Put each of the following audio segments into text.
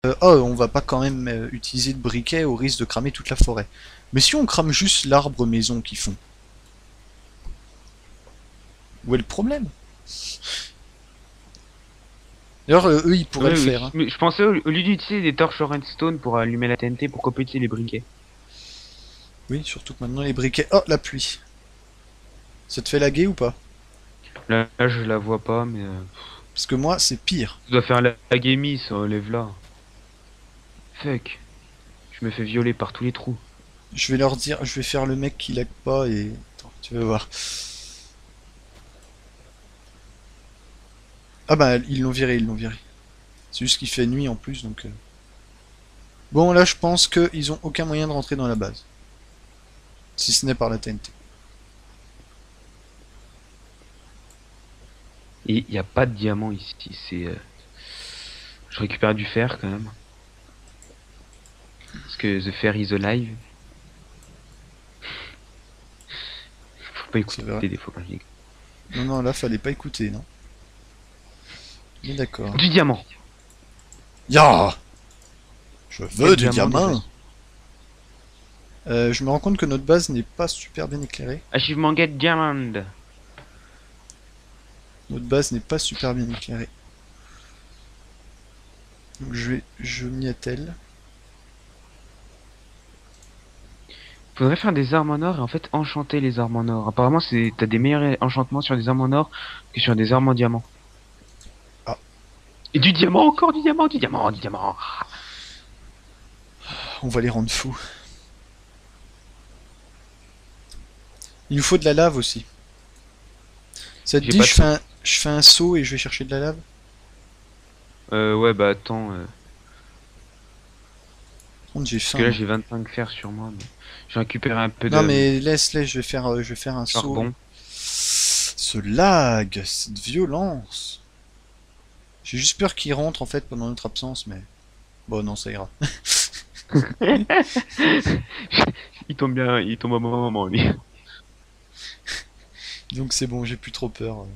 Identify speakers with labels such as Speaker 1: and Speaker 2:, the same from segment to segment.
Speaker 1: Oh, on va pas quand même utiliser de briquet au risque de cramer toute la forêt. Mais si on crame juste l'arbre maison qu'ils font, où est le problème? D'ailleurs, eux, ils pourraient
Speaker 2: Oui,
Speaker 1: le
Speaker 2: oui.
Speaker 1: faire, hein.
Speaker 2: Mais je pensais au lieu d'utiliser des torches redstone pour allumer la TNT, pourquoi pas utiliser les briquets?
Speaker 1: Oui, surtout que maintenant les briquets... Oh, la pluie. Ça te fait laguer ou pas?
Speaker 2: Là, je la vois pas, mais
Speaker 1: Parce que moi, c'est pire.
Speaker 2: ça doit faire la gamie, ça relève là. Fuck. Je me fais violer par tous les trous.
Speaker 1: Je vais leur dire, je vais faire le mec qui lag pas et... Attends, tu vas voir. Ah bah, ils l'ont viré, ils l'ont viré. C'est juste qu'il fait nuit en plus, donc... Bon, là, je pense qu'ils ont aucun moyen de rentrer dans la base. Si ce n'est par la TNT.
Speaker 2: Et il n'y a pas de diamant ici. C'est, je récupère du fer quand même. Parce que the fer is alive. Faut pas
Speaker 1: C'est vrai.
Speaker 2: écouter des fois quand je dis.
Speaker 1: Non, non, là, fallait pas écouter, non. Mais d'accord.
Speaker 2: Du diamant.
Speaker 1: Ya! Je
Speaker 2: Quel
Speaker 1: veux du
Speaker 2: diamant déjà?
Speaker 1: diamant! Je me rends compte que notre base n'est pas super bien éclairée.
Speaker 2: Achievement get diamond.
Speaker 1: Notre base n'est pas super bien éclairée. Donc je m'y attelle.
Speaker 2: Faudrait faire des armes en or et en fait enchanter les armes en or. Apparemment, t'as des meilleurs enchantements sur des armes en or que sur des armes en diamant.
Speaker 1: Ah,
Speaker 2: Et du diamant, encore du diamant, du diamant, du diamant.
Speaker 1: on va les rendre fous. Il nous faut de la lave aussi. Ça te
Speaker 2: J'ai
Speaker 1: dit,
Speaker 2: pas de feu.
Speaker 1: je fais un saut et je vais chercher de la lave?
Speaker 2: Ouais, bah attends.
Speaker 1: Par contre, j'ai
Speaker 2: Parce que
Speaker 1: faim,
Speaker 2: là,
Speaker 1: moi.
Speaker 2: j'ai 25 fer sur moi. Mais j'ai récupéré un peu
Speaker 1: Non,
Speaker 2: de
Speaker 1: mais laisse, je vais faire un saut.
Speaker 2: charbon.
Speaker 1: Ce lag, cette violence. J'ai juste peur qu'il rentre en fait pendant notre absence, mais bon, non, ça ira.
Speaker 2: Il tombe bien, il tombe au bon moment, lui.
Speaker 1: Donc c'est bon, j'ai plus trop peur.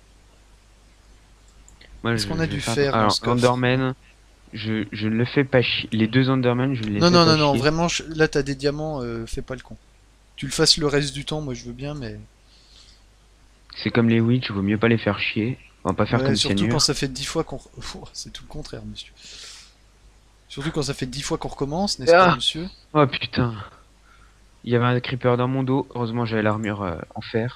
Speaker 2: Moi,
Speaker 1: Qu'est-ce qu'on a
Speaker 2: je vais
Speaker 1: dû
Speaker 2: faire.
Speaker 1: faire dans
Speaker 2: Alors,
Speaker 1: ce coffre?
Speaker 2: Enderman, je ne le fais pas chier. Les deux Enderman, je ne les
Speaker 1: Non,
Speaker 2: fais
Speaker 1: non,
Speaker 2: pas
Speaker 1: non, non,
Speaker 2: chier.
Speaker 1: vraiment, là t'as des diamants, fais pas le con. Tu le fasses le reste du temps, moi je veux bien, mais...
Speaker 2: C'est comme les witch, vaut mieux pas les faire chier. On va pas faire
Speaker 1: Ouais,
Speaker 2: comme
Speaker 1: surtout quand
Speaker 2: Cyanure.
Speaker 1: ça fait 10 fois qu'on... Oh, c'est tout le contraire, monsieur. Surtout quand ça fait 10 fois qu'on recommence, n'est-ce pas,
Speaker 2: Ah!
Speaker 1: monsieur?
Speaker 2: Oh putain. Il y avait un creeper dans mon dos. Heureusement, j'avais l'armure en fer.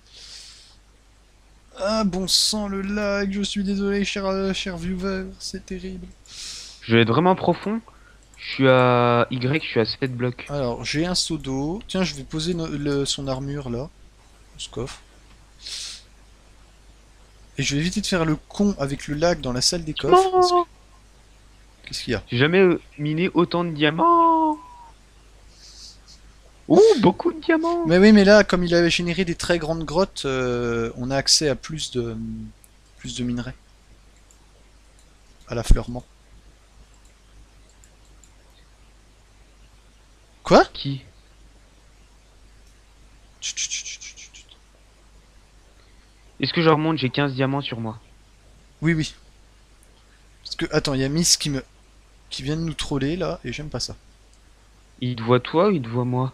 Speaker 1: Ah, bon sang, le lag, je suis désolé, cher viewer, c'est terrible.
Speaker 2: Je vais être vraiment profond. Je suis à Y, je suis à 7 blocs.
Speaker 1: Alors, j'ai un seau d'eau. Tiens, je vais poser son armure, là, dans ce coffre. Et je vais éviter de faire le con avec le lag dans la salle des coffres, parce que...
Speaker 2: Diamant.
Speaker 1: Qu'est-ce qu'il y a?
Speaker 2: J'ai jamais miné autant de diamants. Ouh, beaucoup de diamants.
Speaker 1: Mais oui, mais là, comme il a généré des très grandes grottes, on a accès à plus de minerais, à l'affleurement. Quoi?
Speaker 2: Qui?
Speaker 1: Chut, chut, chut, chut, chut, chut.
Speaker 2: Est-ce que je remonte? J'ai 15 diamants sur moi.
Speaker 1: Oui, oui. Parce que, attends, il y a Miss qui vient de nous troller, là, et j'aime pas ça.
Speaker 2: Il te voit toi ou il te voit moi?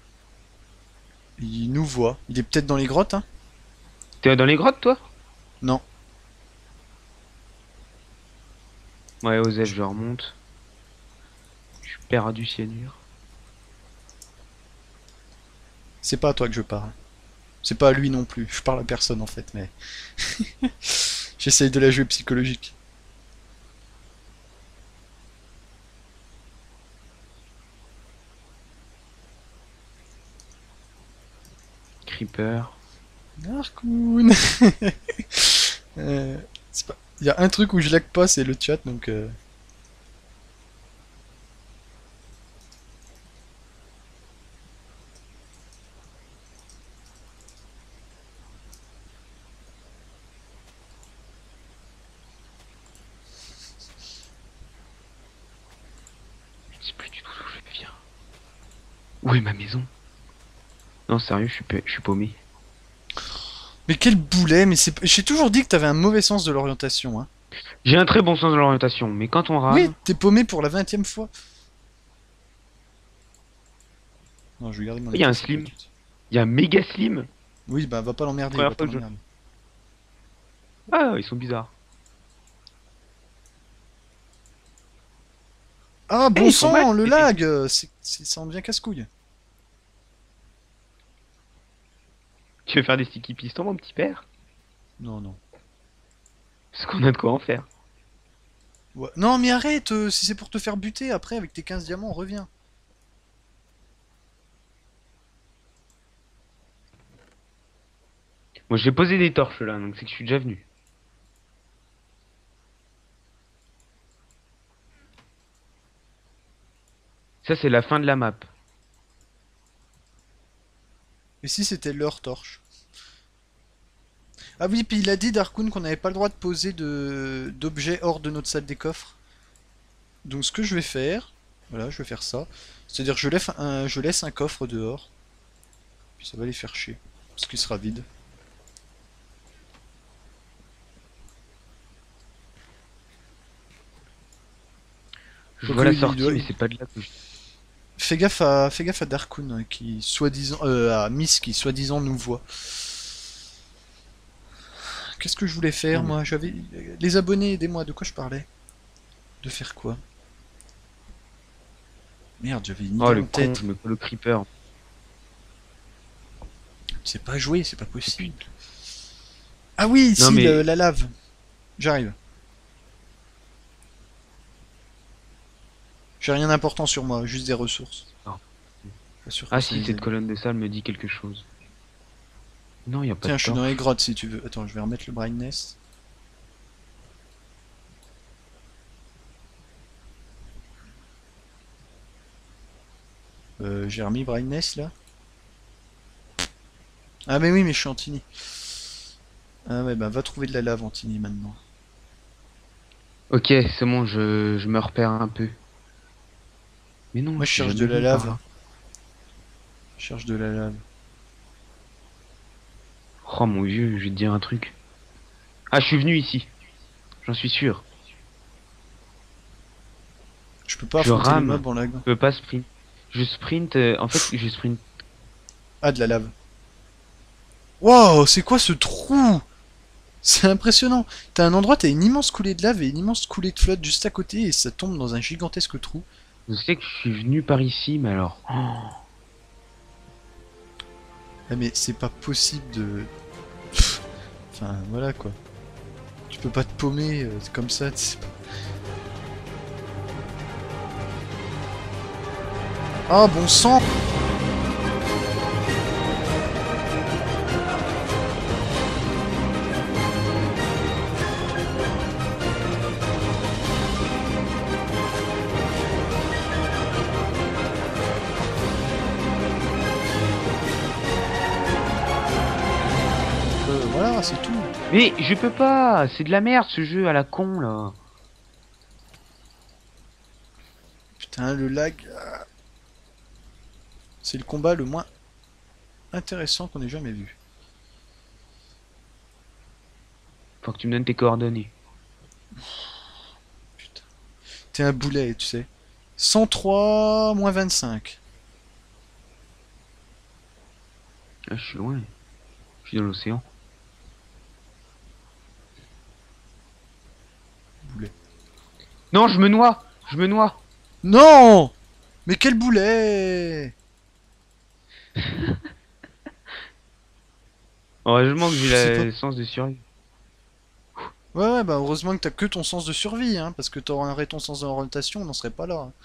Speaker 1: Il nous voit. Il est peut-être dans les grottes, hein?
Speaker 2: T'es dans les grottes, toi?
Speaker 1: Non.
Speaker 2: Ouais, Osef,
Speaker 1: Je-
Speaker 2: je remonte. Je suis perdu, cyanure.
Speaker 1: C'est pas à toi que je parle. C'est pas à lui non plus. Je parle à personne, en fait, mais... J'essaye de la jouer psychologique.
Speaker 2: Creeper.
Speaker 1: Narcoon. Euh, c'est pas... Il y a un truc où je lag pas, c'est le chat, donc...
Speaker 2: Je sais plus du tout d'où je viens. Où est ma maison? Non, sérieux, je suis paumé.
Speaker 1: Mais quel boulet, mais c'est... J'ai toujours dit que t'avais un mauvais sens de l'orientation, hein.
Speaker 2: J'ai un très bon sens de l'orientation, mais quand on
Speaker 1: Oui,
Speaker 2: rame...
Speaker 1: t'es paumé pour la 20e fois. Non, je vais garder mon
Speaker 2: Il y a
Speaker 1: épée,
Speaker 2: un
Speaker 1: ça peut
Speaker 2: slim.
Speaker 1: être utile.
Speaker 2: Il y a un méga slim.
Speaker 1: Oui, bah va pas l'emmerder, va
Speaker 2: Première
Speaker 1: pas
Speaker 2: fois que je...
Speaker 1: l'emmerder.
Speaker 2: Ah, ils sont bizarres.
Speaker 1: Ah,
Speaker 2: Eh,
Speaker 1: bon
Speaker 2: ils sont mal.
Speaker 1: sang, le lag ça en devient casse-couille.
Speaker 2: Tu veux faire des sticky pistons, mon petit père?
Speaker 1: Non, non.
Speaker 2: Parce qu'on a de quoi en faire.
Speaker 1: Ouais. Non, mais arrête, si c'est pour te faire buter, après, avec tes 15 diamants, reviens.
Speaker 2: Moi, j'ai posé des torches là, donc c'est que je suis déjà venu. Ça, c'est la fin de la map.
Speaker 1: Et si c'était leur torche? Ah oui, puis il a dit, Darkun, qu'on n'avait pas le droit de poser d'objets hors de notre salle des coffres. Donc ce que je vais faire, voilà, je vais faire ça. C'est-à-dire que je laisse un coffre dehors. Puis ça va les faire chier. Parce qu'il sera vide.
Speaker 2: Je vois
Speaker 1: Quoique,
Speaker 2: la
Speaker 1: il
Speaker 2: sortie,
Speaker 1: doit-
Speaker 2: mais c'est pas de là que je...
Speaker 1: fais gaffe à Darkun, qui soi-disant, à Miss, qui soi-disant nous voit. Qu'est-ce que je voulais faire,
Speaker 2: Non, mais...
Speaker 1: moi? Les abonnés, aidez-moi, de quoi je parlais? De faire quoi? Merde, j'avais une
Speaker 2: Oh,
Speaker 1: idée
Speaker 2: le
Speaker 1: en
Speaker 2: con,
Speaker 1: tête.
Speaker 2: je me colle le creeper.
Speaker 1: C'est pas joué, c'est pas
Speaker 2: Oh,
Speaker 1: possible.
Speaker 2: putain.
Speaker 1: Ah oui,
Speaker 2: Non,
Speaker 1: si,
Speaker 2: mais...
Speaker 1: la lave. J'arrive. J'ai rien d'important sur moi, juste des ressources.
Speaker 2: Non.
Speaker 1: Pas sûr que
Speaker 2: Ah
Speaker 1: ça
Speaker 2: si,
Speaker 1: les
Speaker 2: cette
Speaker 1: aide.
Speaker 2: colonne de salle me dit quelque chose. Non, y a pas de
Speaker 1: Tiens, je suis dans les
Speaker 2: torche.
Speaker 1: grottes si tu veux. Attends, je vais remettre le brightness. J'ai remis brightness là. Ah mais oui, mais je suis en tiny. Ah ouais, bah va trouver de la lave en tiny maintenant.
Speaker 2: Ok, c'est bon, je me repère un peu. Mais non,
Speaker 1: Moi
Speaker 2: je
Speaker 1: je
Speaker 2: suis
Speaker 1: cherche de
Speaker 2: jamais
Speaker 1: la
Speaker 2: venu par
Speaker 1: lave.
Speaker 2: là.
Speaker 1: Je cherche de la lave.
Speaker 2: Oh mon vieux, je vais te dire un truc. Ah, je suis venu ici. J'en suis sûr.
Speaker 1: Je peux pas
Speaker 2: Je
Speaker 1: affronter les
Speaker 2: rame.
Speaker 1: mobs en lag.
Speaker 2: Je peux pas sprint. Je sprint. En fait, je sprint.
Speaker 1: Ah, de la lave. Wow, c'est quoi ce trou? C'est impressionnant. T'as un endroit, t'as une immense coulée de lave et une immense coulée de flotte juste à côté et ça tombe dans un gigantesque trou.
Speaker 2: Je sais que je suis venu par ici, mais alors. Oh.
Speaker 1: Ah mais c'est pas possible de... Enfin voilà quoi. Tu peux pas te paumer comme ça. Ah bon sang. Voilà, c'est tout.
Speaker 2: Mais je peux pas. C'est de la merde ce jeu à la con là.
Speaker 1: Putain, le lag. C'est le combat le moins intéressant qu'on ait jamais vu.
Speaker 2: Faut que tu me donnes tes coordonnées.
Speaker 1: Putain. T'es un boulet, tu sais. 103 moins 25.
Speaker 2: Ah, je suis loin. Je suis dans l'océan.
Speaker 1: Boulet.
Speaker 2: Non, je me noie. Je me noie.
Speaker 1: Non. Mais quel boulet.
Speaker 2: Heureusement que j'ai
Speaker 1: Je sais pas.
Speaker 2: le sens de survie.
Speaker 1: Ouais, ouais, bah heureusement que t'as que ton sens de survie, hein, parce que t'aurais ton sens d'orientation, on n'en serait pas là, hein.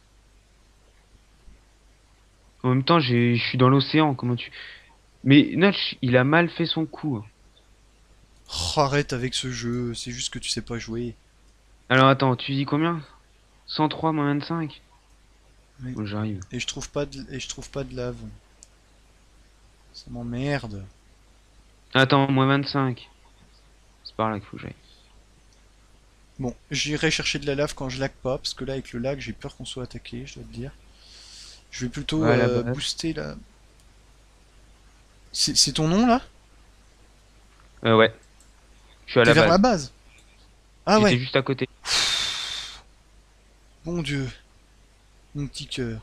Speaker 2: En même temps, je suis dans l'océan. Comment tu... Mais Notch, il a mal fait son coup.
Speaker 1: Oh, arrête avec ce jeu, c'est juste que tu sais pas jouer.
Speaker 2: Alors attends, tu dis combien? 103 moins 25.
Speaker 1: Oui.
Speaker 2: Bon, j'arrive.
Speaker 1: Et je trouve pas de lave. Ça m'emmerde.
Speaker 2: Attends, moins 25. C'est par là qu'il faut que j'aille.
Speaker 1: Bon, j'irai chercher de la lave quand je lag pas, parce que là, avec le lag, j'ai peur qu'on soit attaqué, je dois te dire. Je vais plutôt
Speaker 2: Ouais, à la base.
Speaker 1: booster la... C'est ton nom, là?
Speaker 2: Ouais. Je suis à
Speaker 1: T'es
Speaker 2: la
Speaker 1: vers la
Speaker 2: base.
Speaker 1: base. Ah
Speaker 2: J'étais
Speaker 1: ouais,
Speaker 2: juste à côté.
Speaker 1: bon Dieu, mon petit cœur.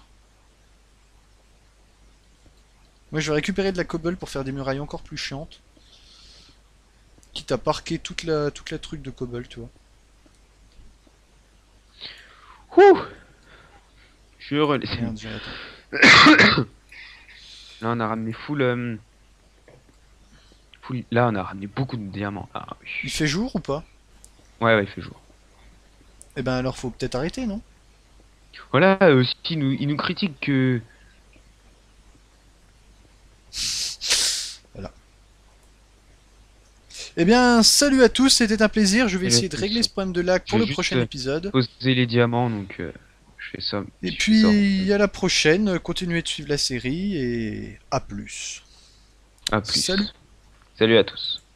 Speaker 1: Moi je vais récupérer de la cobble pour faire des murailles encore plus chiantes. Quitte à parquer toute la truc de cobble, tu vois.
Speaker 2: Ouh! Je suis heureux, les amis.
Speaker 1: Merde, attends.
Speaker 2: Là, on a ramené Là, on a ramené beaucoup de diamants. Ah, oui.
Speaker 1: Il fait jour ou pas?
Speaker 2: Ouais, ouais, il fait jour.
Speaker 1: Eh ben alors faut peut-être arrêter, non?
Speaker 2: Voilà, aussi, il nous critique que...
Speaker 1: Voilà. Eh bien, salut à tous, c'était un plaisir. Je vais
Speaker 2: Salut à
Speaker 1: essayer de régler
Speaker 2: tous.
Speaker 1: ce problème de lag
Speaker 2: Je
Speaker 1: pour
Speaker 2: vais
Speaker 1: le
Speaker 2: juste
Speaker 1: prochain épisode.
Speaker 2: poser les diamants, donc je fais ça.
Speaker 1: Et
Speaker 2: Je fais ça.
Speaker 1: puis, à la prochaine. Continuez de suivre la série et à plus.
Speaker 2: À
Speaker 1: Salut!
Speaker 2: plus. Salut à tous.